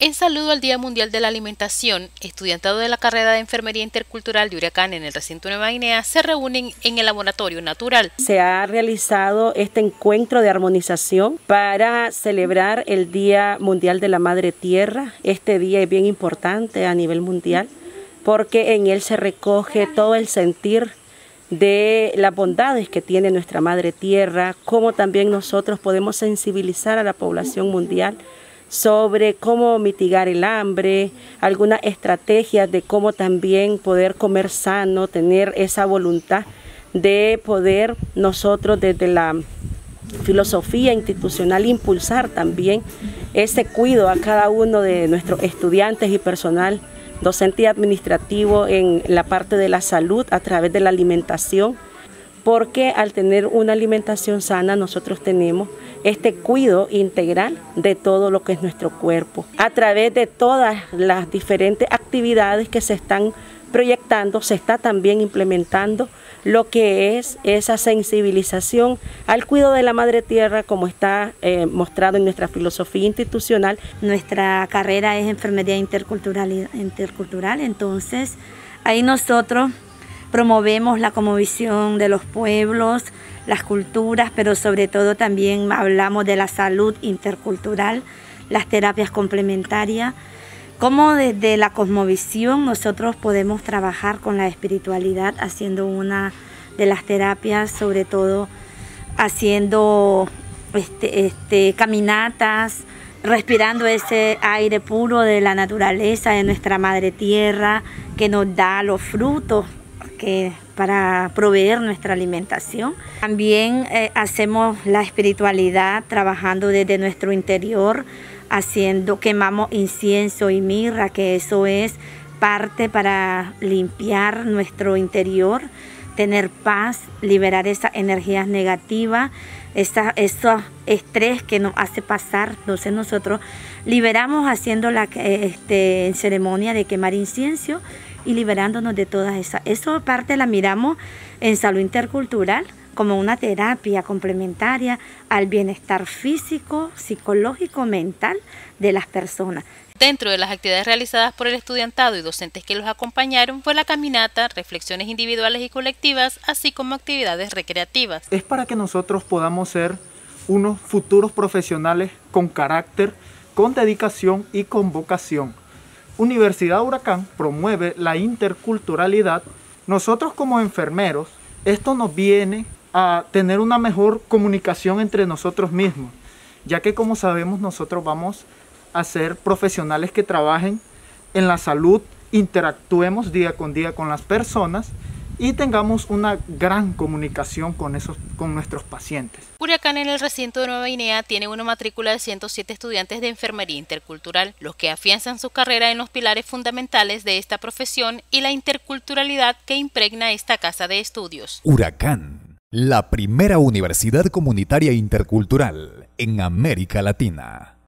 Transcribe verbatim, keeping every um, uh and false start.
En saludo al Día Mundial de la Alimentación, estudiantado de la carrera de Enfermería Intercultural de Huracán en el recinto Nueva Guinea se reúnen en el Laboratorio Natural. Se ha realizado este encuentro de armonización para celebrar el Día Mundial de la Madre Tierra. Este día es bien importante a nivel mundial porque en él se recoge todo el sentir de las bondades que tiene nuestra Madre Tierra, cómo también nosotros podemos sensibilizar a la población mundial sobre cómo mitigar el hambre, algunas estrategias de cómo también poder comer sano, tener esa voluntad de poder nosotros desde la filosofía institucional impulsar también ese cuidado a cada uno de nuestros estudiantes y personal docente y administrativo en la parte de la salud a través de la alimentación, porque al tener una alimentación sana nosotros tenemos este cuidado integral de todo lo que es nuestro cuerpo. A través de todas las diferentes actividades que se están proyectando, se está también implementando lo que es esa sensibilización al cuidado de la Madre Tierra, como está eh, mostrado en nuestra filosofía institucional. Nuestra carrera es Enfermería Intercultural, intercultural entonces ahí nosotros promovemos la cosmovisión de los pueblos, las culturas, pero sobre todo también hablamos de la salud intercultural, las terapias complementarias, cómo desde la cosmovisión nosotros podemos trabajar con la espiritualidad haciendo una de las terapias, sobre todo haciendo este, este, caminatas, respirando ese aire puro de la naturaleza, de nuestra Madre Tierra, que nos da los frutos que para proveer nuestra alimentación. También eh, hacemos la espiritualidad trabajando desde nuestro interior, haciendo, quemamos incienso y mirra, que eso es parte para limpiar nuestro interior, tener paz, liberar esas energías negativas, esa, esos estrés que nos hace pasar. Entonces nosotros liberamos haciendo la este, ceremonia de quemar incienso y liberándonos de todas esas. Eso parte la miramos en salud intercultural como una terapia complementaria al bienestar físico, psicológico, mental de las personas. Dentro de las actividades realizadas por el estudiantado y docentes que los acompañaron fue la caminata, reflexiones individuales y colectivas, así como actividades recreativas. Es para que nosotros podamos ser unos futuros profesionales con carácter, con dedicación y con vocación. Universidad Huracán promueve la interculturalidad. Nosotros como enfermeros, esto nos viene a tener una mejor comunicación entre nosotros mismos, ya que como sabemos nosotros vamos a ser profesionales que trabajen en la salud, interactuemos día con día con las personas y tengamos una gran comunicación con, esos, con nuestros pacientes. Huracán en el recinto de Nueva Guinea tiene una matrícula de ciento siete estudiantes de enfermería intercultural, los que afianzan su carrera en los pilares fundamentales de esta profesión y la interculturalidad que impregna esta casa de estudios. Huracán, la primera universidad comunitaria intercultural en América Latina.